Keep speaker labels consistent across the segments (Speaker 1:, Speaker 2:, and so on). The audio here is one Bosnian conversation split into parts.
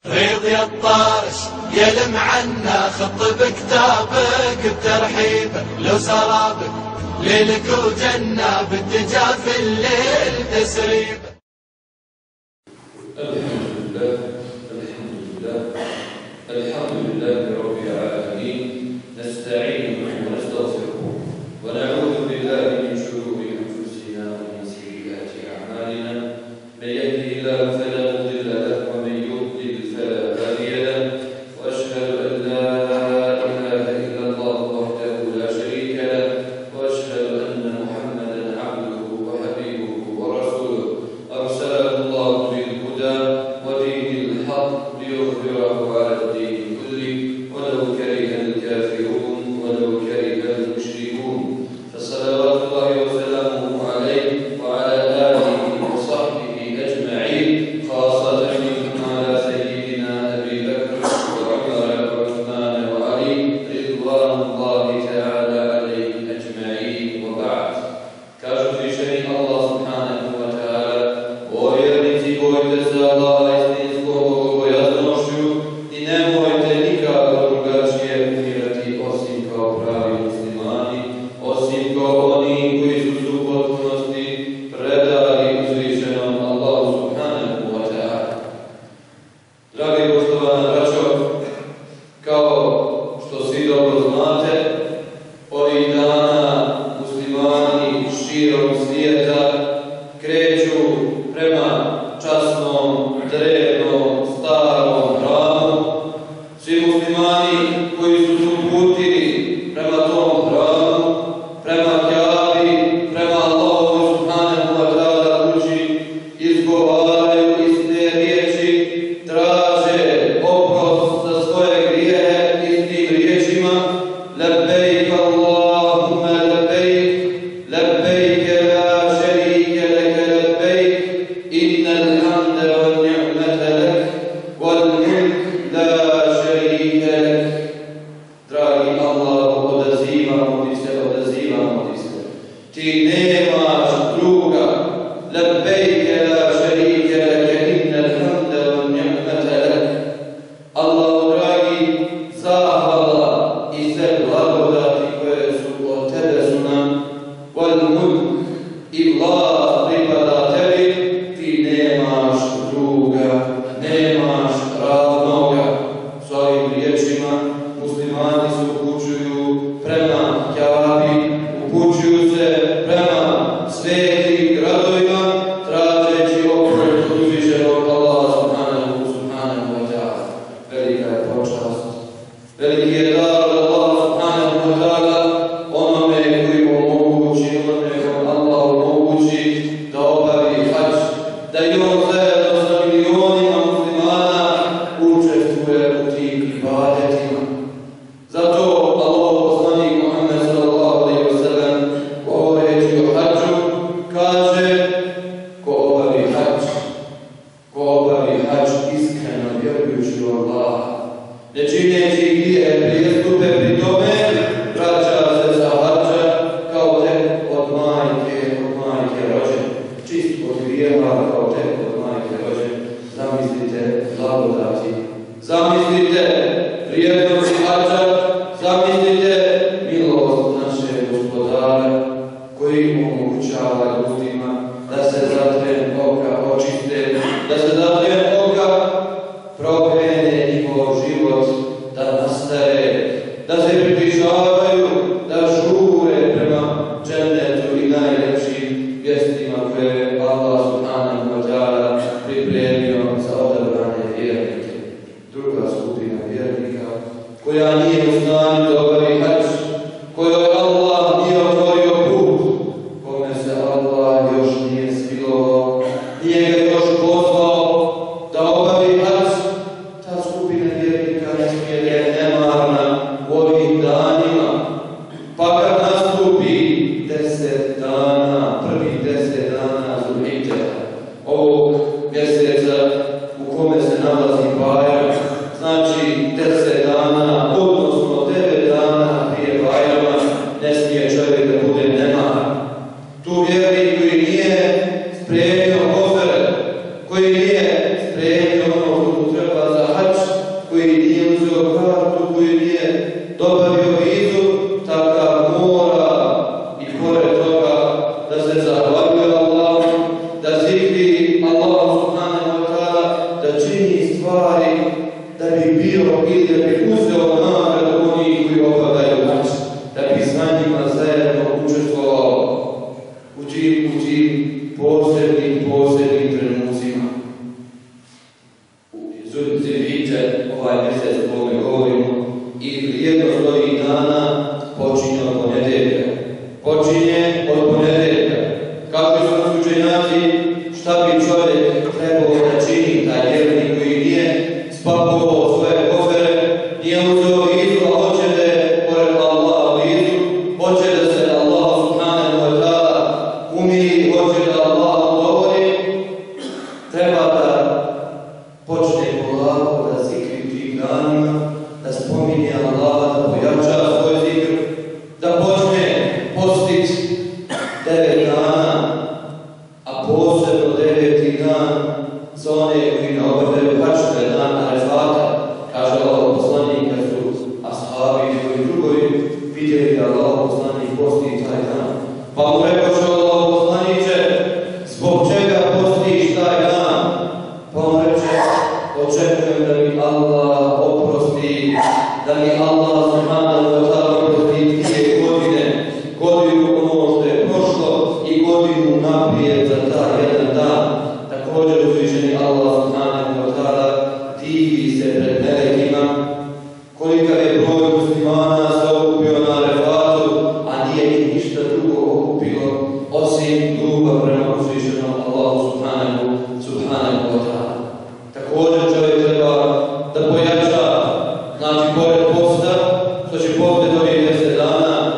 Speaker 1: ريض يا الطارش يلم عنا خط بكتابك بترحيبه لو سرابك ليلك وجنة بالدجا في الليل تسريبه.
Speaker 2: الحمد لله رب العالمين، نستعينه ونستغفره ونعوذ بالله من شرور انفسنا ومن سيئات اعمالنا، من يهده الله فلا مضل له ومن يضلل فلا هادي له، واشهد ان لا اله الا الله وحده لا شريك له، واشهد ان محمدا عبده وحبيبه ورسوله ارسله الله بالهدى ودين الحق ليظهره على الدين كله ولو كره الكافرون ولو كره المشركون، فصلوات الله وسلامه عليه وعلى آله وصحبه أجمعين، خاصة منهم على سيدنا أبي بكر وعمر وعثمان وعلي رضوان الله تعالى عليهم أجمعين. وبعد، kažu zvišeni Allah subhanahu wa ta'ala, o vjernici, bojte se Allaha istinskom bogobojaznošću i nemojte nikako drugačije umirati osim kao pravi muslimani, osim kao oni koji su u potpunosti predali uzvišenom Allahu subhanahu wa ta'ala. Dragi poštovana braćo, kao što svi dobro znate, ovih dana muslimani širom svijeta kreću prema časnom, drevnom, starom hramu. Svi muslimani koji su se uputili prema tom hramu, prema Kjabi, prema Allahu subhanahu wa ta'ala kući, izgovaraju iste riječi, traže oprost za svoje grijehe istim riječima: labejk Allahumma labejk, labejk la šerike leke labejk, innal hamda wal ni'mata lek, wal mulk la šerike lek. Dragi Allahu, odazivamo ti se. Ti nemaš druga. Labejke la šerike leke, innal hamda wal ni'mata lek. Allahu dragi, zahvala i sve blagodati koje su od tebe su nam, wal mulk i vlast pripada tebi, ti nemaš druga, nemaš ravnoga. S ovim riječima muslimani se upućuju prema Kjabi, upućuju se prema svetim gradovima, tražeći oprost od uzvišenog Allaha subhanahu wa ta'ala. Velika je počast, veliki je dar od Allaha subhanahu wa ta'ala onome koji omogući, Allah omogući da obavi hadž, da i on zajedno sa milionima muslimana učestvuje u tim ibadetima. Zato Allah poslanik Muhammed sallallahu alejhi ve sellem govoreći o hadžu kaže: ko obavi hadž iskreno vjerujući u Allaha, ne čineći grijehe prijestupe pri tome, vraća se sa hadža kao tek od majke rođen, čist od grijeha kao tek od majke rođen. Zamislite blagodati, zamislite vrijednosti hadža, zamislite milost našeg Gospodara koji omogućava ljudima da se za tren oka očiste, da se za tren oka prokrene njihov život, da nastaje, da se približavaju, da žure prema džennetu i najljepšim vjestima koje je Allah subhanahu wa ta'ala pripremio za odabrane vjernike. Druga skupina vjernika koja nije u stanju da obavi hadž, kojoj Allah nije otvorio put, kome se Allah još nije smilovao, nije ga još pozvao da obavi hadž, ta skupina vjernika ne smije da je nemarna u ovim danima. Pa kad nastupi 10 dana, prvih 10 dana Zulhidžeta, ovog mjeseca u kome se nalazi Bajram, znači 10 dana, odnosno 9 dana čini stvari da bi bio ili da bi uzeo nagradu onih koji obavljaju hač, da bi sa njima zajedno učestvovao u tim posebnim trenucima. Zilhidže, ovaj mjesec o kome govorimo, i vrijednost ovih dana počinje od ponedjeljka. Kako su učenjaci, šta bi čovjek trebao da čini, taj vjernik koji nije spakovao svoje kofere, nije uzeo vizu, a hoće da je pored Allaha vizu, hoće da se Allah subhanahu wa ta'ala umiri, hoće da Allah ugovori, treba da počne polako da zikri u tim danima, da spominje Allaha, da pojača svoj zikr, da počne postiti 9 dana, a posebno 9. dan za one koji ne obavljaju hač, to je dan Arefata. Kaže Allah poslanik, kad su ashabi i drugovi vidjeli da Allah poslanik posti taj dan. Pa mu rekoše Allah poslaniče, zbog čega postiš taj dan? Pa mu reče, očekujem da mi Allah oprosti, da mi Allah subhanahu wa ta'ala oprosti 2 godine, godinu ono što je prošlo i godinu naprijed za taj jedan dan. Također uzvišeni Allah subhanahu wa ta'ala divi se pred melekima kolika je broj muslimana se okupio na Arefatu, a nije ih ništa drugo okupilo osim ljubav prema uzvišenom Allahu subhanahu wa ta'ala. Također čovjek treba da pojača, znači pored posta, što će postati ovih 10 dana,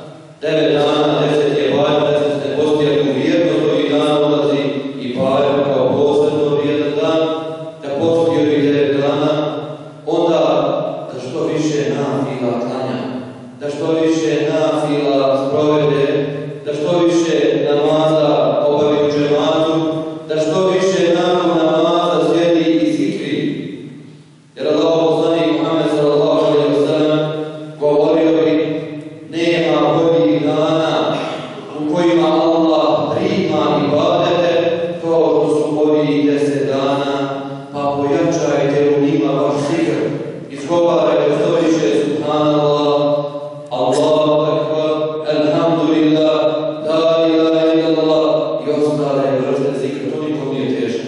Speaker 2: 9 dana, 10 je Bajram, 10 se posti, ako vrijednost ovih dana ulazi i Bajram kao posebno vrijedan dan, da posti ovih 9 dana, onda da što više nafila klanja, da što više nafila sprovede, da što više namaza obavi u džematu, da što više namaza sjedi i zikri. Jer Allah poslanik Muhammed sallallahu alejhi ve sellem govorio bi, nema boljih dana u kojima Allah prima ibadete kao što su ovih 10 dana, pa pojačajte u njima vaš zikr. Izgovarajte što više subhanallah, Allahu akbar, alhamdulillah, la ilaha illallah i ostale vrste zikra. To nikom nije teško.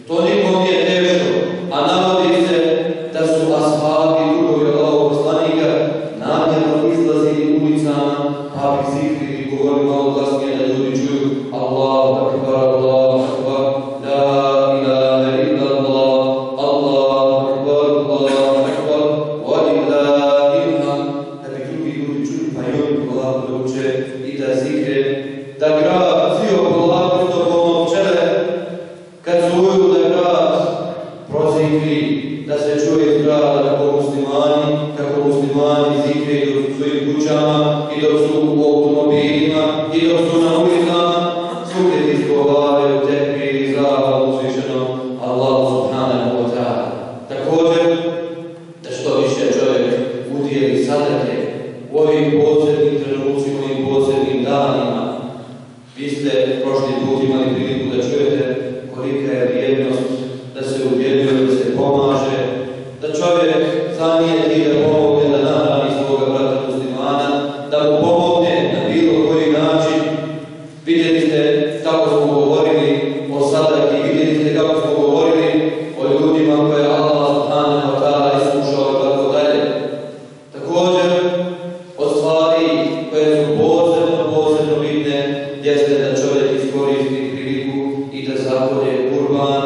Speaker 2: A navodi se da su ashabi drugovi Allahov poslanika namjerno izlazili ulicama, pa bi zikrili i govorili malo glasnije da ljudi čuju Allahu akbar, Allahu akbar, la ilaha illallah, Allahu akbar, Allahu akbar, wa lillahi alhamd, da bi drugi ljudi čuli pa i oni polako da uče i da zikre, da grad zio polako što polno pčele, kad zuju da grad prozikri, da se čuje iz grada kako muslimani zikri dok su u svojim kućama i dok su u automobilima i dok su na ulicama, svugdje izgovaraju tekbir i zahvalu uzvišenom Allahu subhanahu wa ta'ala. Također, da što više čovjek udijeli sadake u ovim posebnim trenucima, u ovim posebnim danima. Vi ste prošli put imali priliku da čujete kolika je vrijednost da se udjeljuje, da se pomaže, da čovjek zanijeti da pomogne da nahrani svoga brata muslimana, da mu pomogne na bilo koji način. Vidjeli ste kako smo govorili o sadaki, vidjeli ste kako smo govorili o ljudima koje Allah subhanahu wa ta'ala iskušao i tako dalje. Također, od stvari koje su posebno bitne, jeste da čovjek iskoristi priliku i da zakolje kurban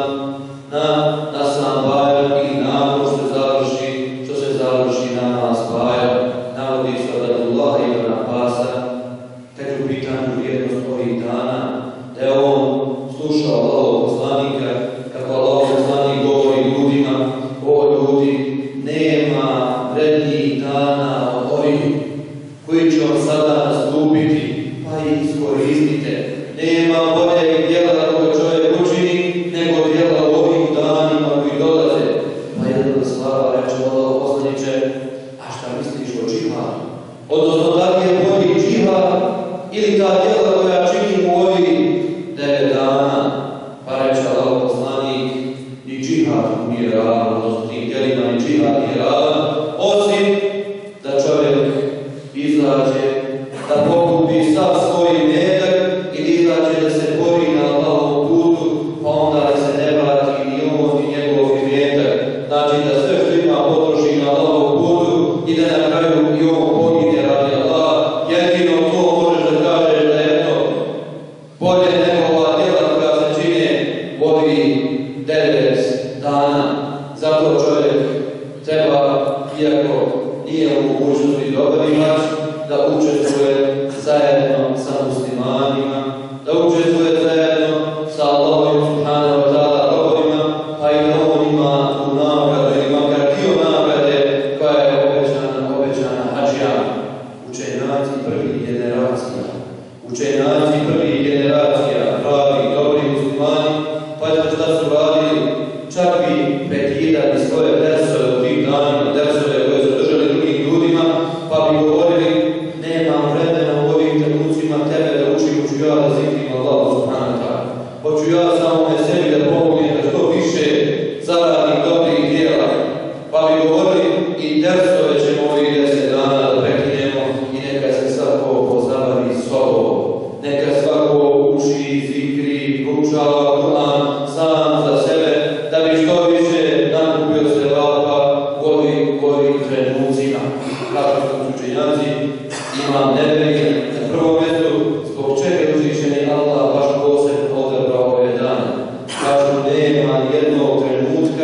Speaker 2: na sam Bajram ili nakon što se završi namaz Bajram. Navodi se od Abdullah ibn Abbasa, kad je u pitanju vrijednost ovih dana, da je on slušao Allahov poslanika, kako Allahov poslanik govori ljudima, o ljudi, nema vrednijih dana od ovih koji će vam sada nastupiti, pa ih iskoristite. Nema boljeg djela koje čovjek učini, nego djela u ovim danima koji dolaze. Pa jedan slava reče Allahov poslaniče, a šta misliš o džihadu? Odnosno, da li je bolji džihad ili ta djela koja čini u ovih 9 dana? Pa reče Allahov poslanik, ni džihad nije odnosno tim djelima i džihad i ravan, osim da čovjek izađe, da pokupi sav svoj imetak i izađe da se bori na Allahovom putu, pa onda da se ne vrati ni on ni njegov imetak. Znači da sve što ima potroši na Allahovom putu i da na kraju i on pogine radi Allah. Jedino to možeš da kažeš da je to bolje nego ova djela koja se čine ovih 9 dana. Zato čovjek treba, iako nije u mogućnosti da obavi hač, da učestvuje zajedno sa muslimanima, da učestvuje zajedno sa Allahom subhanahu wa ta'ala robovima, pa i da on ima tu nagradu ili makar dio nagrade koja je obećana hađijama. Učenjaci prvih generacija, pravi, dobri muslimani, pa šta su radili, čak bi prekidali svoje dersove u tim danima, dersove koje su držali drugim ljudima, pa bi govorili, nemam vremena u ovim trenucima tebe da učim, hoću ja da zikrim Allahu subhanahu wa ta'ala. Hoću ja samo sebi da pomognem da što više zaradim dobrih djela. Pa bi govorili i dersove ćemo ovih 10 dana da prekinemo i neka se svako pozabavi sobom. Neka svako uči, zikri, proučava Kur'an sam za sebe, da bi što više nakupio sevapa u ovim trenucima. Kako su učenjaci, imam Nebevi na prvom mjestu, zbog čega uzvišeni Allah baš posebno odabrao ove dane. Kažu, nema jednog trenutka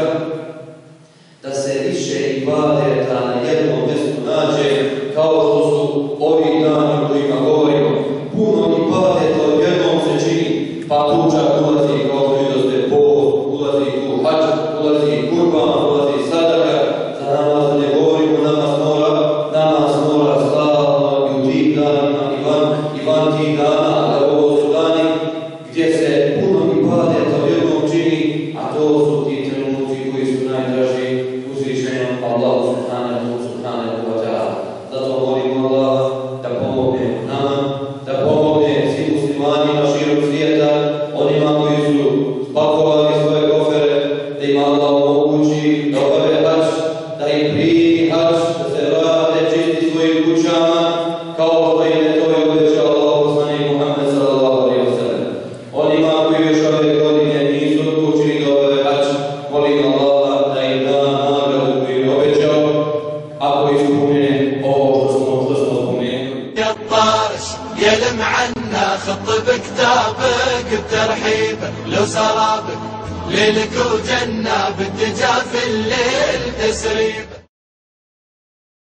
Speaker 2: da se više ibadeta na jednom mjestu nađe kao što su ovi dani o kojima govorimo. Puno ibadeta odjednom se čini, pa tu čak ulazi kao što vidoste post, ulazi tu hađ, ulazi kurban, ulazi sadaka. Za namaz ne govorimo, namaz mora slavno i u tih danima i van tih dana, ali ovo su dani gdje se puno ibadeta odjednom čini, a to su ti trenuci koji su najdraži uzvišenom Allahu subhanahu wa ta'ala. Zato molimo Allah da pomogne nama, da pomogne svim muslimanima širom svijeta, onima koji su spakovali svoje kofere, da im Allah omogući da obave hađ, da im primi hađ, da se vrate čisti svojim kućama, kao što im je to obećao Allah poslanik Muhammed sallallahu alejhi ve sellem. Onima koji još ove godine nisu odlučili da obave hađ, molim Allah da im da nagradu koju je obećao, ako ispune ovo što smo spomenuli.
Speaker 1: يا الطارش يلم عنا خط بكتابك بترحيبه لو سرابك ليلك وجنة بالدجا في الليل تسريبه.